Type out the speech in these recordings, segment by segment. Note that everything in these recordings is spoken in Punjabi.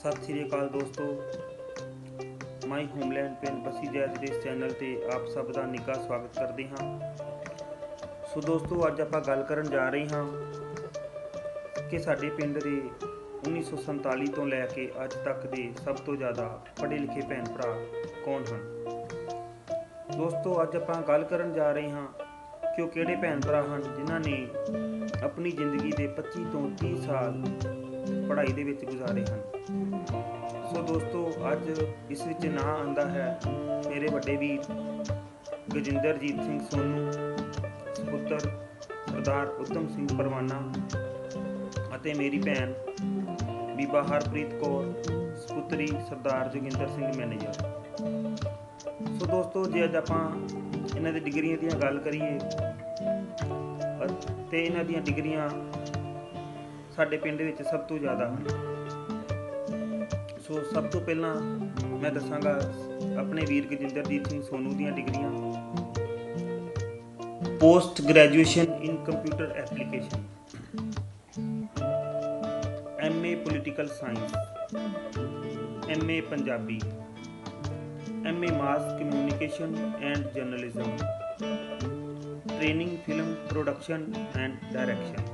सत श्री अकाल दोस्तों, माई होमलैंड पिंड बसी जैत ਦੇ ਇਸ ਚੈਨਲ ਤੇ ਆਪ ਸਭ ਦਾ ਨਿੱਘਾ ਸਵਾਗਤ ਕਰਦੇ ਹਾਂ। ਸੋ ਦੋਸਤੋ, ਅੱਜ ਆਪਾਂ ਗੱਲ ਕਰਨ ਜਾ ਰਹੇ ਹਾਂ ਕਿ ਸਾਡੇ ਪਿੰਡ ਦੇ 1947 ਤੋਂ ਲੈ ਕੇ ਅੱਜ ਤੱਕ ਦੇ ਸਭ ਤੋਂ ਜ਼ਿਆਦਾ ਪੜ੍ਹੇ ਲਿਖੇ ਭੈਣ ਭਰਾ ਕੌਣ ਹਨ। ਦੋਸਤੋ, ਅੱਜ ਆਪਾਂ ਗੱਲ ਕਰਨ ਜਾ ਰਹੇ ਹਾਂ ਕਿ ਉਹ ਕਿਹੜੇ ਭੈਣ ਭਰਾ ਹਨ ਜਿਨ੍ਹਾਂ ਨੇ ਆਪਣੀ ਜ਼ਿੰਦਗੀ ਦੇ 25 ਤੋਂ 30 ਸਾਲ ਪੜ੍ਹਾਈ ਦੇ ਵਿੱਚ ਗੁਜ਼ਾਰੇ ਹਨ। ਸੋ ਦੋਸਤੋ, ਅੱਜ ਇਸ ਵਿੱਚ ਨਾਂ ਆਉਂਦਾ ਹੈ ਮੇਰੇ ਵੱਡੇ ਵੀਰ ਗਜਿੰਦਰਜੀਤ ਸਿੰਘ ਸੋਨੂ ਸਪੁੱਤਰ ਸਰਦਾਰ ਊਧਮ ਸਿੰਘ ਪਰਵਾਨਾ ਅਤੇ ਮੇਰੀ ਭੈਣ ਬੀਬਾ ਹਰਪ੍ਰੀਤ ਕੌਰ ਸਪੁੱਤਰੀ ਸਰਦਾਰ ਜੋਗਿੰਦਰ ਸਿੰਘ ਮੈਨੇਜਰ। ਸੋ ਦੋਸਤੋ, ਜੇ ਅੱਜ ਆਪਾਂ ਇਹਨਾਂ ਦੀ ਡਿਗਰੀਆਂ ਦੀਆਂ ਗੱਲ ਕਰੀਏ ਤੇ ਇਹਨਾਂ ਦੀਆਂ ਡਿਗਰੀਆਂ ਸਾਡੇ ਪਿੰਡ ਵਿੱਚ ਸਭ ਤੋਂ ਜ਼ਿਆਦਾ ਹਨ। ਸੋ ਸਭ ਤੋਂ ਪਹਿਲਾਂ ਮੈਂ ਦੱਸਾਂਗਾ ਆਪਣੇ ਵੀਰ ਗਜਿੰਦਰਜੀਤ ਸਿੰਘ ਸੋਨੂ ਦੀਆਂ ਡਿਗਰੀਆਂ। Post graduation in computer application, MA political science, MA Punjabi, MA mass communication and journalism, training film production and direction.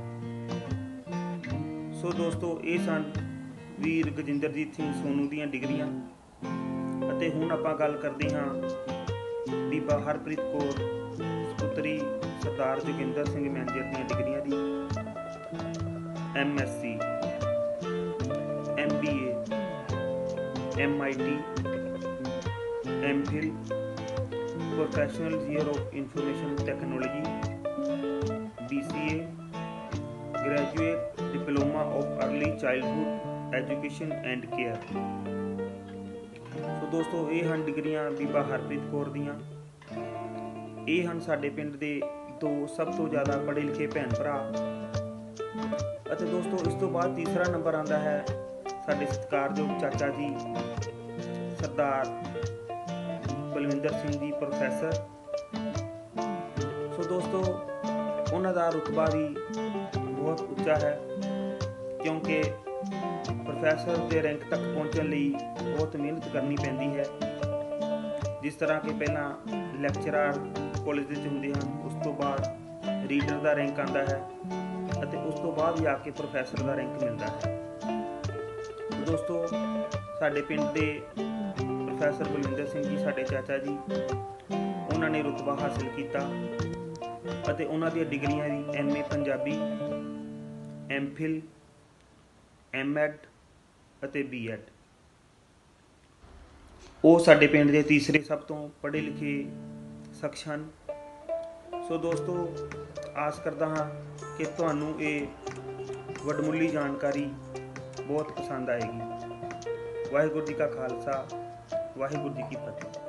So ਦੋਸਤੋ, ਇਹ ਸਨ ਵੀਰ ਗਜਿੰਦਰਜੀਤ ਸਿੰਘ ਸੋਨੂ ਦੀਆਂ ਡਿਗਰੀਆਂ। ਅਤੇ ਹੁਣ ਆਪਾਂ ਗੱਲ ਕਰਦੇ ਹਾਂ ਬੀਬਾ ਹਰਪ੍ਰੀਤ ਕੌਰ ਸਪੁੱਤਰੀ ਸਰਦਾਰ ਜੋਗਿੰਦਰ ਸਿੰਘ ਮੈਨੇਜਰ ਦੀਆਂ ਡਿਗਰੀਆਂ ਦੀ। MSc, MBA, MIT, MPhil, Professional Year of Information Technology, BCA, Graduate Diploma of Early Childhood Education and Care। ਸੋ ਦੋਸਤੋ, ਇਹ ਹਨ ਡਿਗਰੀਆਂ ਬੀਬਾ ਹਰਪ੍ਰੀਤ ਕੌਰ ਦੀਆਂ। ਇਹ ਹਨ ਸਾਡੇ ਪਿੰਡ ਦੇ ਦੋ ਸਭ ਤੋਂ ਜ਼ਿਆਦਾ ਪੜ੍ਹੇ ਲਿਖੇ ਭੈਣ ਭਰਾ। ਅਤੇ ਦੋਸਤੋ, ਇਸ ਤੋਂ ਬਾਅਦ ਤੀਸਰਾ ਨੰਬਰ ਆਉਂਦਾ ਹੈ ਸਾਡੇ ਸਤਿਕਾਰਯੋਗ ਚਾਚਾ ਜੀ ਸਰਦਾਰ ਬਲਵਿੰਦਰ ਸਿੰਘ ਜੀ ਪ੍ਰੋਫੈਸਰ। ਸੋ ਦੋਸਤੋ, ਉਹਨਾਂ ਦਾ ਰੁਤਬਾ ਵੀ ਬਹੁਤ ਉੱਚਾ ਹੈ ਕਿਉਂਕਿ ਪ੍ਰੋਫੈਸਰ ਦੇ ਰੈਂਕ ਤੱਕ ਪਹੁੰਚਣ ਲਈ ਬਹੁਤ ਮਿਹਨਤ ਕਰਨੀ ਪੈਂਦੀ ਹੈ। ਜਿਸ ਤਰ੍ਹਾਂ ਕਿ ਪਹਿਲਾਂ ਲੈਕਚਰਰ ਕਾਲਜ ਵਿੱਚ ਹੁੰਦੇ ਹਨ, ਉਸ ਤੋਂ ਬਾਅਦ ਰੀਡਰ ਦਾ ਰੈਂਕ ਆਉਂਦਾ ਹੈ ਅਤੇ ਉਸ ਤੋਂ ਬਾਅਦ ਜਾ ਕੇ ਪ੍ਰੋਫੈਸਰ ਦਾ ਰੈਂਕ ਮਿਲਦਾ ਹੈ। ਦੋਸਤੋ, ਸਾਡੇ ਪਿੰਡ ਦੇ ਪ੍ਰੋਫੈਸਰ ਬਲਵਿੰਦਰ ਸਿੰਘ ਜੀ ਸਾਡੇ ਚਾਚਾ ਜੀ, ਉਹਨਾਂ ਨੇ ਰੁਤਬਾ ਹਾਸਿਲ ਕੀਤਾ ਅਤੇ ਉਹਨਾਂ ਦੀਆਂ ਡਿਗਰੀਆਂ ਵੀ MA ਪੰਜਾਬੀ, MPhil, MEd ਅਤੇ BEd। ਉਹ ਸਾਡੇ ਪਿੰਡ ਦੇ ਤੀਸਰੇ ਸਭ ਤੋਂ ਪੜ੍ਹੇ ਲਿਖੇ ਸ਼ਖਸ ਹਨ। ਸੋ ਦੋਸਤੋ, ਆਸ ਕਰਦਾ ਹਾਂ ਕਿ ਤੁਹਾਨੂੰ ਇਹ ਵਡਮੁੱਲੀ ਜਾਣਕਾਰੀ ਬਹੁਤ ਪਸੰਦ ਆਏਗੀ। ਵਾਹਿਗੁਰੂ ਜੀ ਕਾ ਖਾਲਸਾ, ਵਾਹਿਗੁਰੂ ਜੀ ਕੀ ਫਤਿਹ।